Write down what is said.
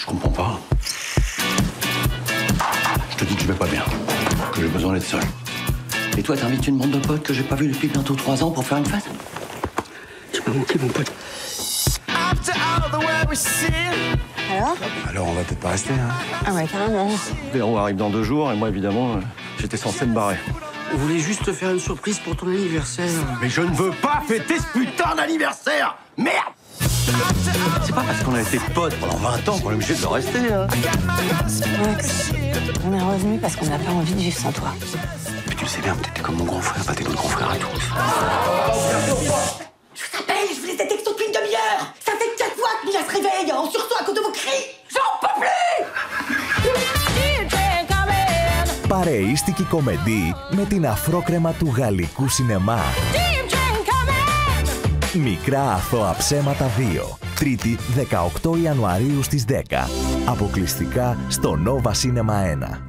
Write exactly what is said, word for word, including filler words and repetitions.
comprends pas. Je te dis que je vais pas bien, que j'ai besoin d'être seul. Et toi, t'invites une bande de potes que j'ai pas vu depuis bientôt trois ans pour faire une fête? J'ai pas manqué, mon pote. Alors? Alors, on va peut-être pas rester, hein. Ah ouais, carrément. Véro arrive dans deux jours, et moi, évidemment, euh, j'étais censé me barrer. On voulait juste te faire une surprise pour ton anniversaire. Mais je ne veux pas fêter ce putain d'anniversaire! Merde! C'est pas parce qu'on a été potes pendant vingt ans qu'on est obligé de le rester, hein. Max, on est revenu parce qu'on n'a pas envie de vivre sans toi. Mais tu le sais bien, t'étais comme mon grand frère, pas t'es notre grand frère à tous. Je vous appelle, je vous laisse des textos depuis une demi-heure. Ça fait quatre fois que Mila se réveille en sursaut à cause de vos cris. J'en peux plus! Παρεΐστικη κομεντή με την αφρόκρεμα του γαλλικού σινεμά. Μικρά αθώα ψέματα δύο. Τρίτη δεκαοκτώ Ιανουαρίου στις δέκα. Αποκλειστικά στο Nova Cinema ένα.